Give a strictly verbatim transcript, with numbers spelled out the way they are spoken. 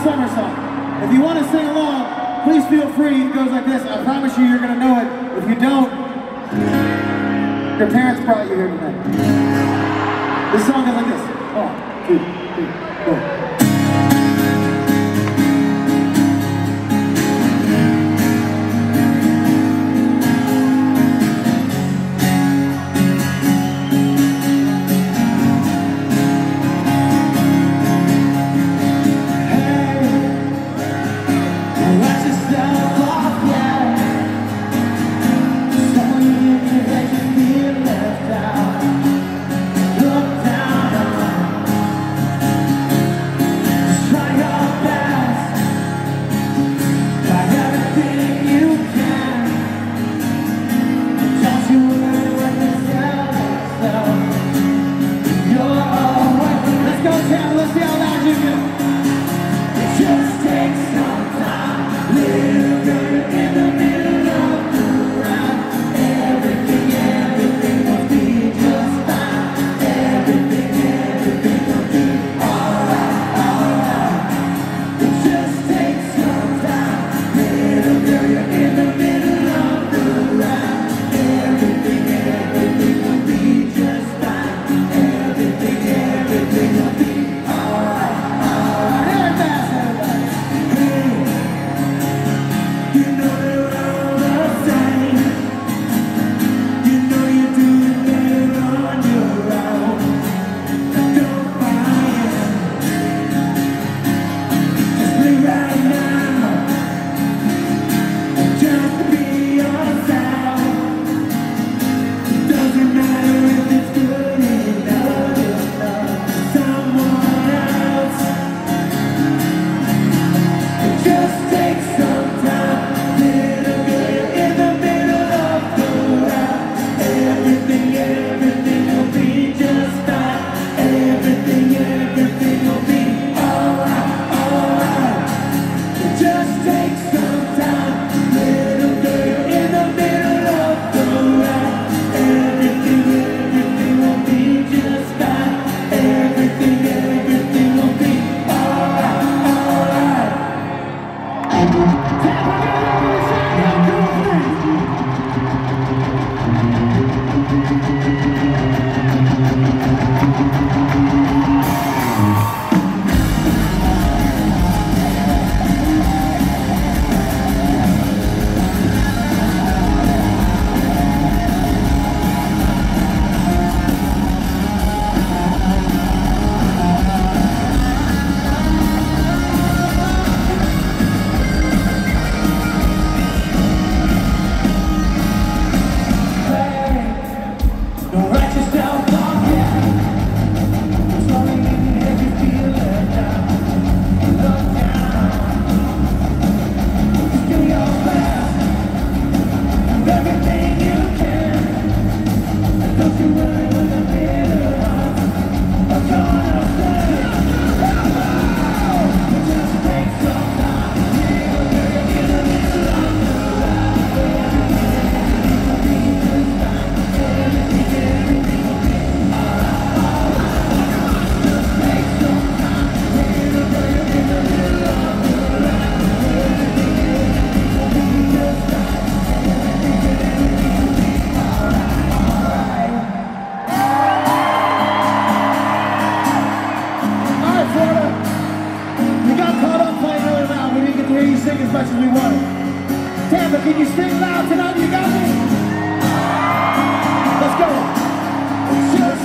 summer song. If you want to sing along, please feel free. It goes like this. I promise you, you're going to know it. If you don't, your parents brought you here tonight. This song goes like this. One, two, three, four. As much as we want. Tampa, can you sing loud tonight? You got me? Let's go. Just